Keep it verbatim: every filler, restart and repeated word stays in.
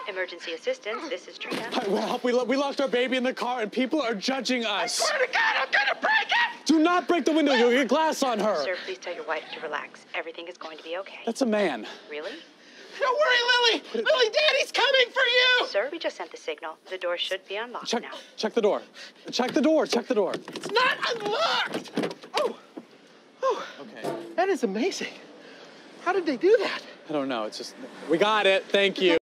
Emergency assistance, this is Trina. Well, we, lo we locked our baby in the car and people are judging us. I swear to God, I'm gonna break it! Do not break the window, you'll get glass on her. Sir, please tell your wife to relax. Everything is going to be okay. That's a man. Really? Don't worry, Lily! Lily, Daddy's coming for you! Sir, we just sent the signal. The door should be unlocked Check, now. check the door. Check the door, check the door. It's not unlocked! Oh, oh. Okay. That is amazing. How did they do that? I don't know, it's just, we got it, thank you.